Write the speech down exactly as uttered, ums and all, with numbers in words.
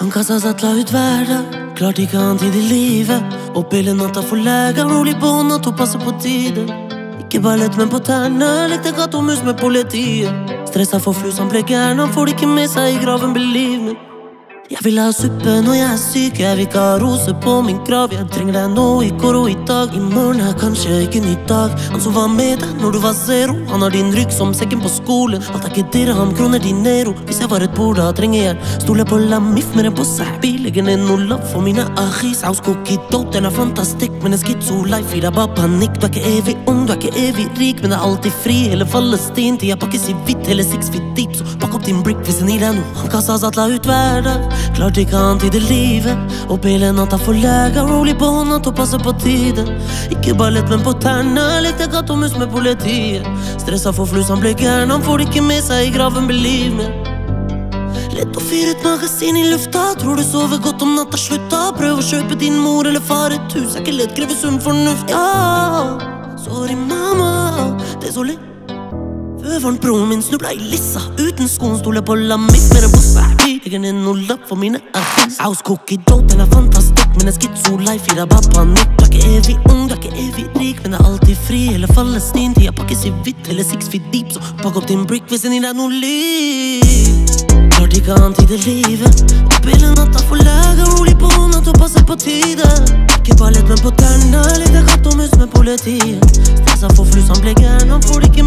Han kastet seg til ut hverdag, klart ikke han tid i livet. Opp hele natta for lega, rolig på hånda, to passer på tide. Ikke ballett, men på tærne, lekte katt og mus med politiet. Stressa for flus, han ble gæren, han får det ikke med seg i graven, believe me. Jeg vil ha suppe når jeg er syk, jeg vil ikke ha rose på min grav. Jeg trenger deg nå, i går og i dag, i morgen er kanskje ikke ny dag. Han som var med deg når du var zero, han har din rygg som sekken på skolen. Alt er ikke dirham, kroner dinero, hvis jeg var et bord da trenger jeg. Stole på lamif, mer enn på sahbi, legger ned noe lav for mine achis. Saus cookie dough, den er fantastisk, men en schizo life, det er bare panikk. Du er ikke evig ung, du er ikke evig rik, men det er alltid fri. Hele Palestin til jeg pakkes i hvitt, hele six feet deep. Så pakk opp din brick hvis den gir deg noe. Han kastet seg til ut hver dag, klart ikke han tid i livet. Opp hele natta for lega, rolig på hånda, to passer på tiden. Ikke ballett, men på tærne, lekte katt og mus med politiet. Stressa for flus, han ble gæren, han får det ikke med seg i graven, believe me. Lett å fyre et magasin i lufta, tror du sover godt om natta, slutta. Prøv å kjøpe din mor eller far et hus, er ikke lett, krever sunn fornuft. Ja, sorry mamma, désolé. Føveren broren min snubla i lissa, uten skoen stoler på lamik, mer enn på sahbi, legger ned noe lapp for mine achis. Saus cookie dough, den er fantastisk, men en schizo life, det er bare panikk. Du er ikke evig ung, du er ikke evig rik, men det er alltid fri. Hele Palestin til jeg pakkes i hvitt, hele six feet deep. Så pakk opp din brick hvis den gir deg noe liv. Klart ikke han tid i livet. Opp hele natta for lega, rolig på hånda, to passer på tide. Ikke ballett, men på tærne, lekte katt og mus med politiet. Stressa for flus, han ble gæren, han får det ikke